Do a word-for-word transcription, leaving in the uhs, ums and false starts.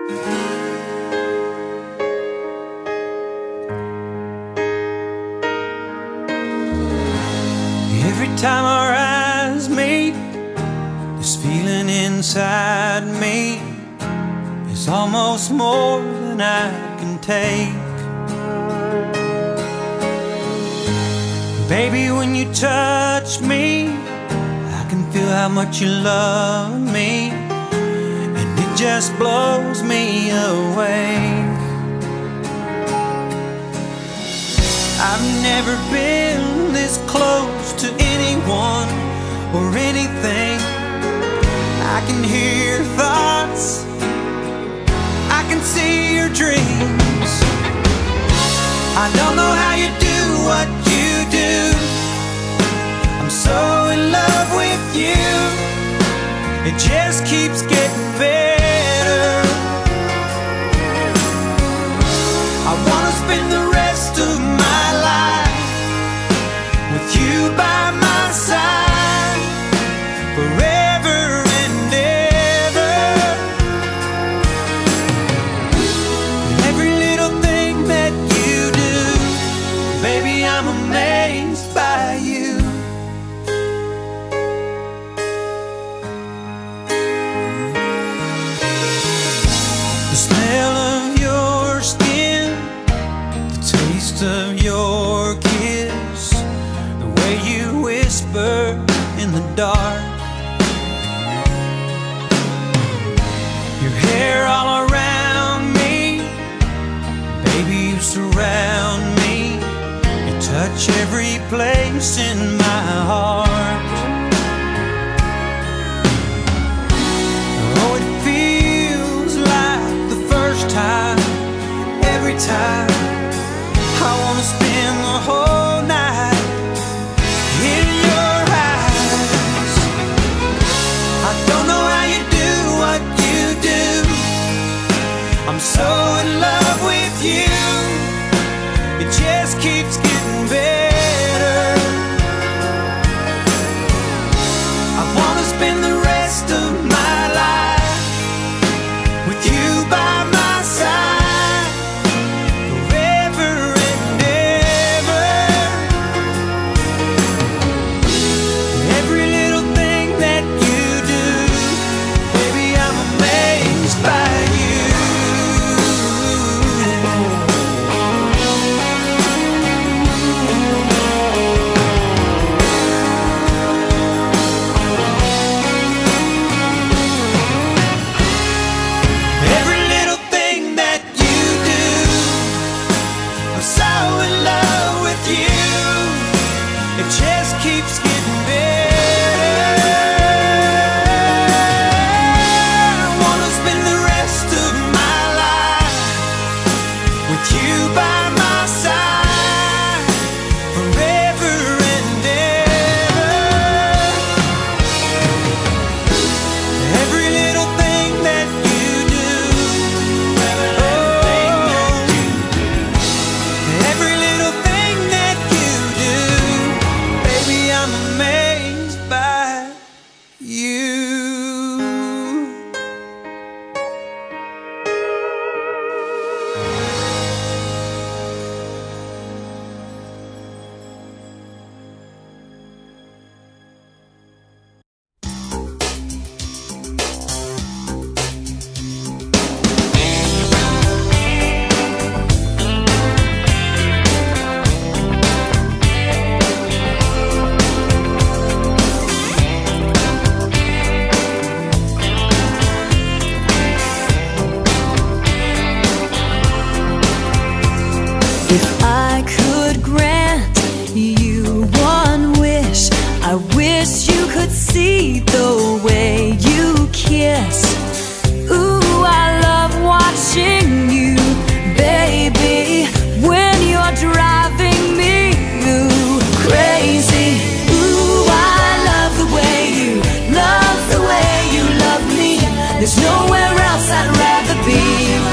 Every time our eyes meet, this feeling inside me is almost more than I can take. Baby, when you touch me, I can feel how much you love me, and it just blows me away. I've never been this close to anyone or anything. I can hear your thoughts, I can see your dreams. I don't know how you do what you do. I'm so in love with you. It just keeps getting better. I wanna spend the rest of my life with you by my side, forever and ever. Every little thing that you do, baby, I'm amazed by you. The smell of your skin, the taste of your kiss, the way you whisper in the dark, your hair all around me, baby, you surround me. You touch every place in my heart. Oh, it feels like the first time, every time. I wanna spend the whole night in your eyes. I don't know how you do what you do. I'm so in love with you. It just keeps getting better. I wanna spend the rest of my life with you by my side, forever and ever. Every little thing that you do, baby, I'm amazed by you. Every little thing that you do, I'm so in love with you. It just keeps getting better. I wanna spend the rest of my life with you by my side, forever and ever. Every little thing that you do, oh, every little thing that you do, baby, I'm amazed by you. If I could grant you one wish, I wish you could see the way you kiss. Ooh, I love watching you, baby, when you're driving me ooh, crazy. Ooh, I love the way you love the way you love me. There's nowhere else I'd rather be.